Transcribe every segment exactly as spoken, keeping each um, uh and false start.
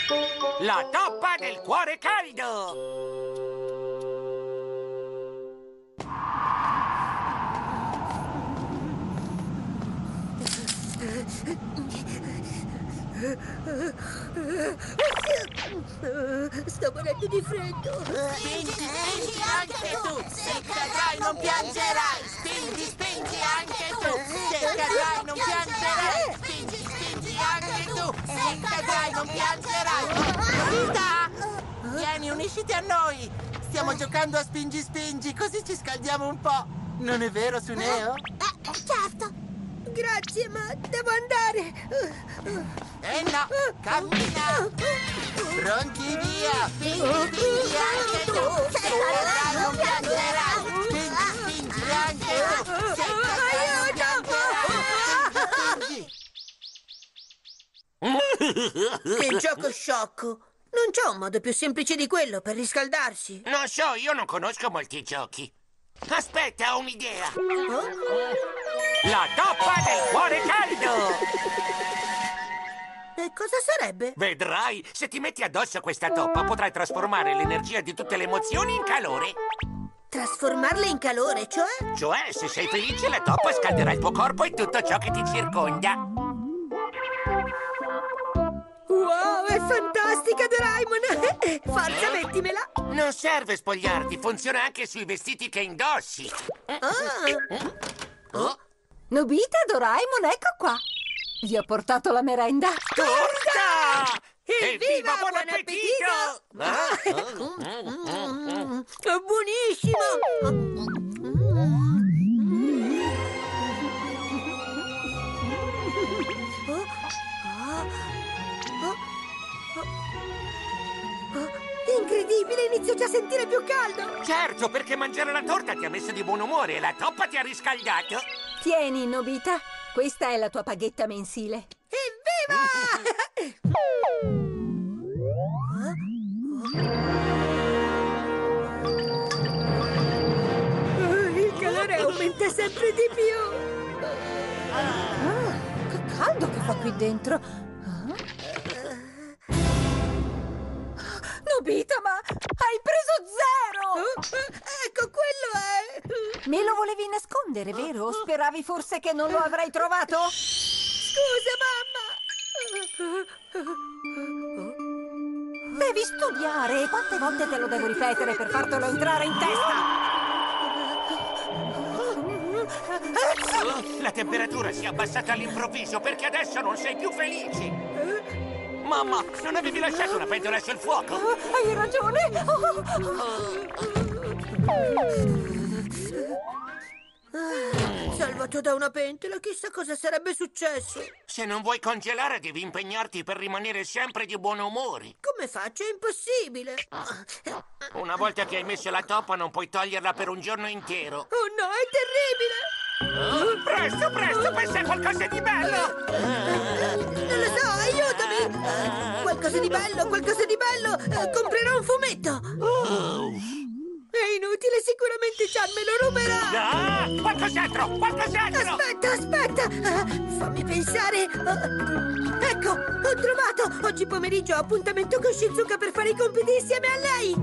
La toppa del cuore caldo! Sto morendo di freddo. Spingi, spingi anche tu! Se cadrai non piangerai! Spingi, spingi anche tu! Se cadrai non piangerai! Spingi, spingi anche tu! Se cadrai non piangerai! Nobita! Vieni, unisciti a noi! Stiamo giocando a spingi, spingi, così ci scaldiamo un po'! Non è vero, Suneo? Eh, certo. Grazie, ma devo andare. Eh no, cammina! Pronti, via! Spingi, spingi anche tu! Se cadrai non piangerai! Spingi, spingi anche tu! Se cadrai non piangerai! Che gioco sciocco. Non c'è un modo più semplice di quello per riscaldarsi. Non so, io non conosco molti giochi. Aspetta, ho un'idea. La toppa del cuore caldo! E cosa sarebbe? Vedrai, se ti metti addosso questa toppa potrai trasformare l'energia di tutte le emozioni in calore. Trasformarle in calore, cioè? Cioè, se sei felice, la toppa scalderà il tuo corpo e tutto ciò che ti circonda. Wow, è fantastica, Doraemon! Forza, mettimela! Non serve spogliarti, funziona anche sui vestiti che indossi. Ah. Oh. Nobita, Doraemon, ecco qua. Vi ho portato la merenda. Torta! Evviva, buon appetito! Mm, è buonissimo! Incredibile, inizio già a sentire più caldo! Certo, perché mangiare la torta ti ha messo di buon umore e la toppa ti ha riscaldato. Tieni, Nobita. Questa è la tua paghetta mensile. Evviva! Il calore aumenta sempre di più. Ah, che caldo che fa qui dentro. Ah? Nobita, ma hai preso zero! Ecco, quello è... Me lo volevi nascondere, vero? Speravi forse che non lo avrei trovato? Scusa, mamma! Devi studiare! Quante volte te lo devo ripetere per fartelo entrare in testa? La temperatura si è abbassata all'improvviso perché adesso non sei più felice. Mamma, non avevi lasciato una pentola sul fuoco? Oh, hai ragione! Ah, salvato da una pentola, chissà cosa sarebbe successo. Se non vuoi congelare, devi impegnarti per rimanere sempre di buon umore. Come faccio? È impossibile. Una volta che hai messo la toppa, non puoi toglierla per un giorno intero. Oh no, è terribile! Oh, presto, presto, pensa a qualcosa di bello! Non lo so, aiutami! Qualcosa di bello, qualcosa di bello! Eh, comprerò un fumetto! Oh. È inutile, sicuramente Chan me lo ruberà! Ah, qualcos'altro, qualcos'altro! Aspetta, aspetta! Ah, fammi pensare! Ah, ecco, ho trovato! Oggi pomeriggio ho appuntamento con Shizuka per fare i compiti insieme a lei!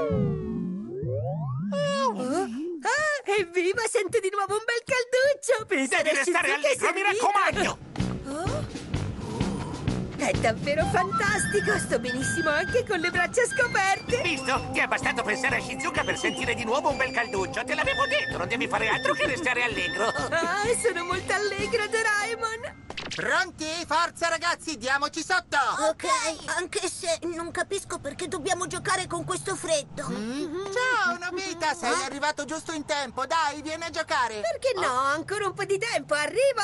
Oh. Ah, evviva! Sento di nuovo un bel calduccio! Pensare Devi a restare Shizuka è allegro, mi servito. raccomando! Oh? È davvero fantastico! Sto benissimo anche con le braccia scoperte! Visto? Ti è bastato pensare a Shizuka per sentire di nuovo un bel calduccio. Te l'avevo detto, non devi fare altro che restare allegro. Ah, sono molto allegra, Doraemon! Pronti? Forza, ragazzi, diamoci sotto! Ok, anche se non capisco perché dobbiamo giocare con questo freddo. Mm? Ciao, Nobita, sei arrivato giusto in tempo. Dai, vieni a giocare. Perché no? Ancora un po' di tempo, arrivo!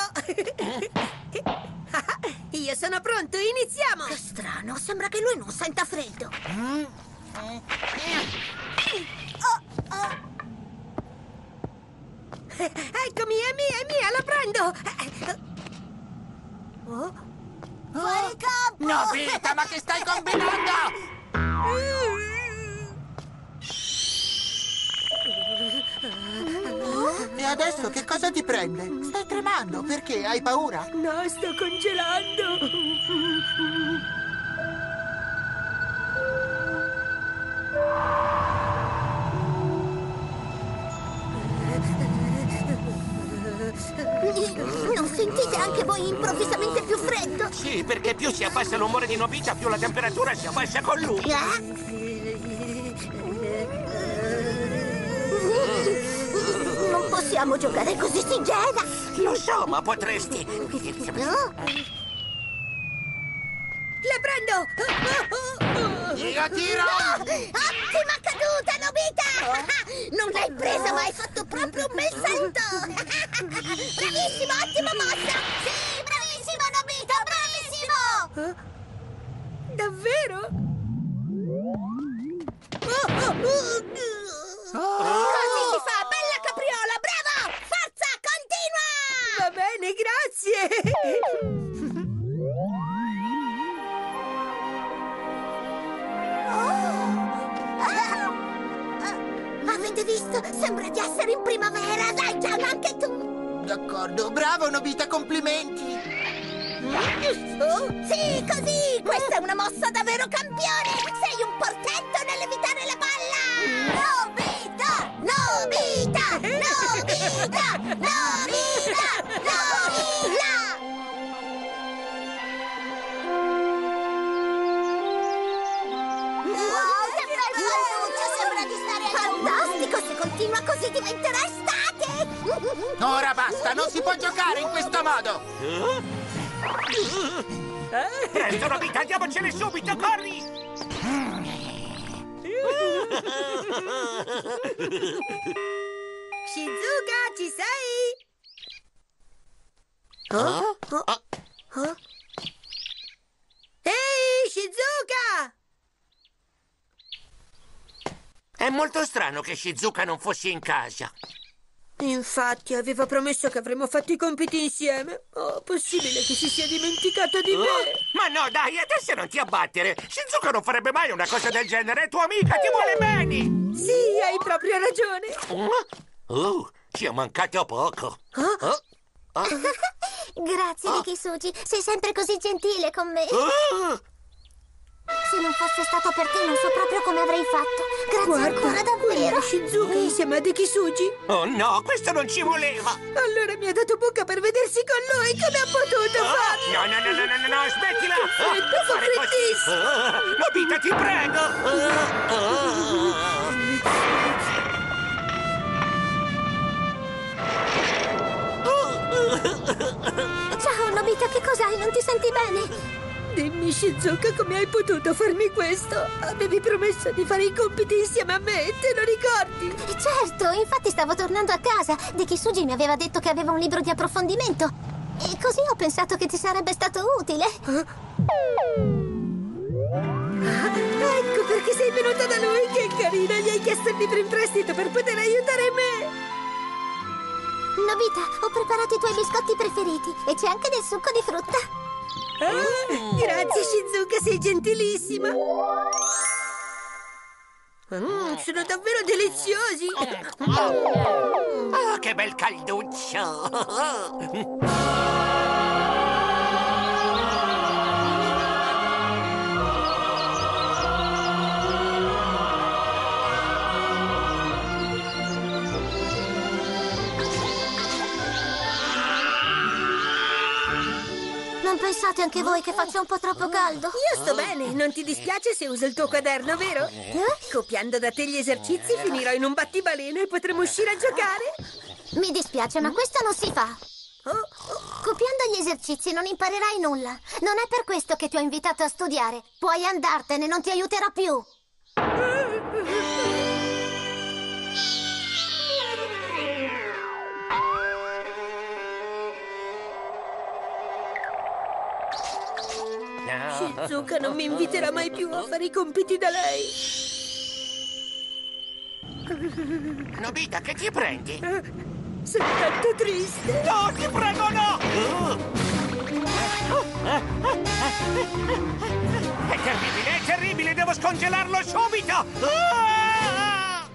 Io sono pronto, iniziamo! Che strano, sembra che lui non senta freddo. Mm? Oh, oh. Eccomi, è mia, è mia, la prendo! Oh? Fuori campo! Nobita, ma che stai combinando? E adesso che cosa ti prende? Stai tremando, perché? Hai paura? No, sto congelando! anche voi improvvisamente più freddo? Sì, perché più si abbassa l'umore di Nobita, più la temperatura si abbassa con lui. Non possiamo giocare così, si gela! Lo so, ma potresti... La prendo! Io tiro! No! Ottima caduta, Nobita! Non l'hai presa, ma hai fatto proprio un bel salto! Bravissimo, ottima mossa! Sì, bravissimo, Nobita, bravissimo! Davvero? Così si fa, bella capriola, bravo! Forza, continua! Va bene, grazie! Avete visto? Sembra di essere in primavera! Dai, Gian, anche tu! D'accordo, bravo Nobita, complimenti! Sì, così! Questa è una mossa davvero campione! Sei un portento nell'evitare la palla! Nobita! Nobita! Nobita! Nobita! Nobita! Wow, che bel palluccio! Sembra di stare a... Fantastico! Se continua così diventerà estate! Ora basta, non si può giocare in questo modo! Presto, Nobita, andiamocene subito, corri! Shizuka, ci sei? Oh? Oh. Ehi, Shizuka! È molto strano che Shizuka non fossi in casa. Infatti, aveva promesso che avremmo fatto i compiti insieme. Oh, possibile che si sia dimenticato di me? Oh, ma no, dai, adesso non ti abbattere. Shizuka non farebbe mai una cosa del genere. È tua amica, ti vuole bene. Sì, hai proprio ragione. Oh, ci è mancato poco. Oh? Oh, oh, Grazie, Oh. Rikisugi. Sei sempre così gentile con me. oh. Se non fosse stato per te, non so proprio come avrei fatto. Grazie Guarda, ancora, davvero. guarda Shizuka insieme a Dekisuji. Oh no, questo non ci voleva. Allora mi ha dato buca per vedersi con lui. Come ha potuto Oh, farlo? no, no, no, no, no, no, no, smettila. Freddo, fa Fare così. freddissimo. Oh, Nobita, ti prego. Ciao, Nobita, che cos'hai? Non ti senti bene? Dimmi, Shizuka, come hai potuto farmi questo? Avevi promesso di fare i compiti insieme a me, te lo ricordi? Certo, infatti stavo tornando a casa. Dekisuji mi aveva detto che aveva un libro di approfondimento. E così ho pensato che ti sarebbe stato utile. Ah, ecco perché sei venuta da lui, che carina! Gli hai chiesto il libro in prestito per poter aiutare me! Nobita, ho preparato i tuoi biscotti preferiti e c'è anche del succo di frutta. Ah, grazie, Shizuka, sei gentilissima! Mm, sono davvero deliziosi! Oh, che bel calduccio. Non pensate anche voi che faccia un po' troppo caldo? Io sto bene, non ti dispiace se uso il tuo quaderno, vero? Eh? Copiando da te gli esercizi finirò in un battibaleno e potremo uscire a giocare? Mi dispiace, ma questo non si fa. Oh, oh. Copiando gli esercizi non imparerai nulla. Non è per questo che ti ho invitato a studiare. Puoi andartene, non ti aiuterò più. Shizuka non mi inviterà mai più a fare i compiti da lei. Nobita, che ti prendi? Sono tanto triste. No, ti prego, no! È terribile, è terribile, devo scongelarlo subito! Ah!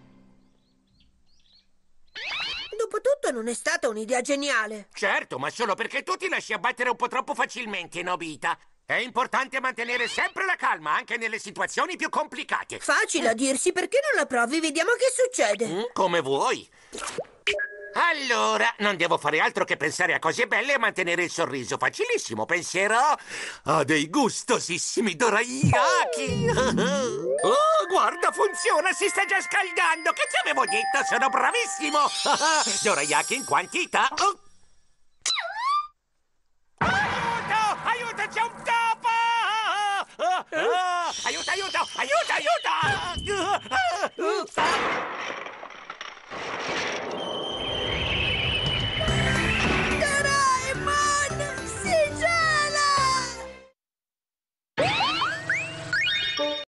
Dopotutto non è stata un'idea geniale. Certo, ma solo perché tu ti lasci abbattere un po' troppo facilmente, Nobita. È importante mantenere sempre la calma, anche nelle situazioni più complicate. Facile a dirsi, perché non la provi? Vediamo che succede. Mm, come vuoi. Allora, non devo fare altro che pensare a cose belle e mantenere il sorriso. Facilissimo, penserò a dei gustosissimi dorayaki. Oh, guarda, funziona, si sta già scaldando. Che ti avevo detto? Sono bravissimo. Dorayaki in quantità. Oh. Aiuto! Aiuto, c'è un topo! Oh, oh. Aiuto, aiuto, aiuto, aiuto!